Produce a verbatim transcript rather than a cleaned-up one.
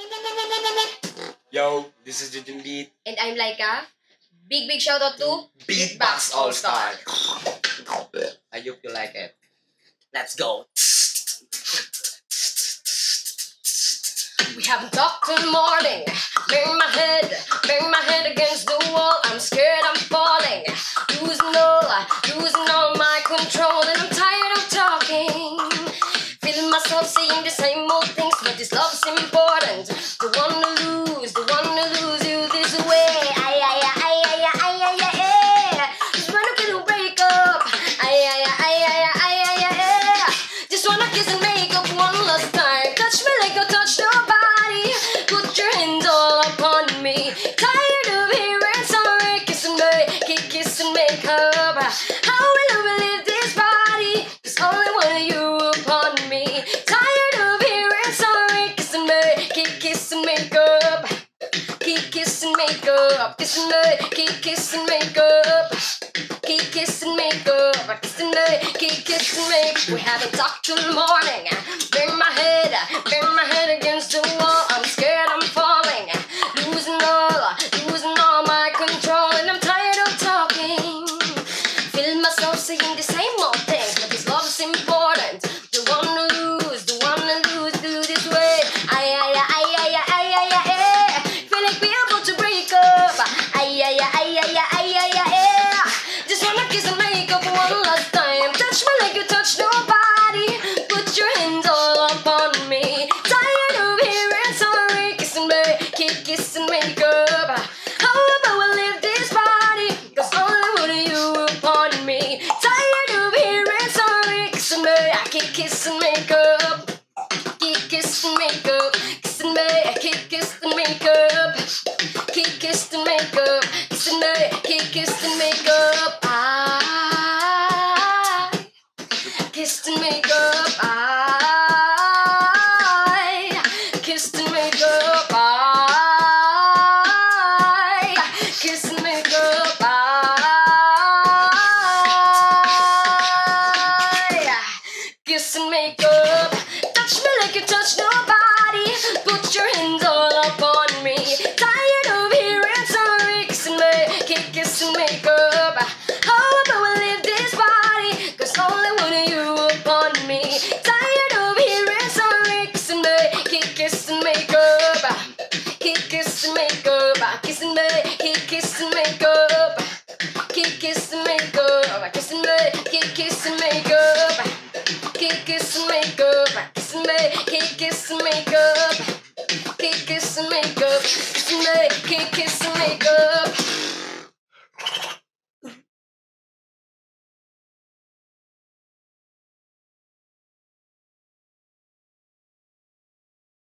Yo, this is Jujun Beat. And I'm Laika. Big, big shout out to Beatbox All Star. I hope you like it. Let's go. We haven't talked till morning. Bang my head, bang my head against the wall. I'm scared I'm falling. Losing all, losing all my control. And I'm tired of talking. Feeling myself saying the same old things. But this love's important. The one to lose, the one to lose you this way. Ay, ay, ay, ay, ay, ay, ay, ay, ay. Just wanna get a break up. Ay, ay, ay, ay, ay, ay, ay, ay, ay. Just wanna kiss and make up one last time. Touch me like I touch nobody. Put your hands all upon me. Tired of hearing sorry, kissing me, keep kissing, make up. How will I believe this body? There's only one of you upon me. Tired of hearing sorry, kissing me, keep kissing, make up. Keep kissing, make up, kissing me, keep kissing, make up. Keep kissing, make up, kissing me, keep kissing, make. We haven't talked till the morning. Bang my head, bang my head against the wall. I'm scared I'm falling, losing all, losing all my control, and I'm tired of talking. Feel myself saying the same old things, but this love is important. The one to lose, the one to lose, do this way. Ay, ay, ay, ay, ay, ay, ay, ay, ay. Feel like we're about to break up. Ay, ay, ay, ay, ay, ay, ay, ay, ay. Just wanna kiss and make up one last time. Touch me like you touch nobody. Put your hands all upon me. Tired of hearing sorry, kissing me, keep kissing, make up. How about we leave this body? Cause only one of you upon me. Tired of hearing sorry, kissing me, I keep kissing, make up. Keep kissing, make up. Kissing me, keep kissing, make up. Keep kissing, make up. Kissing me, keep kissing, make up. I kissed and make up. I kissed and make up. I kissed and make up. I kiss and make up. Touch me like you touch nobody. Put your hands all upon me. Tired of hearing sorry, kissing me, keep kissing, make up. How about we leave this body? Cause only one of you upon me. Tired of hearing sorry, kissing me, keep kissing, make up. Keep kissing, make up. Kissing me, keep kissing, make up. Keep kissing, make up. Kissing me, keep kissing, make up. Keep kissing, make up. Kissing me, keep kissing, make up. Keep kissing, make up. Kissing me, keep kissing.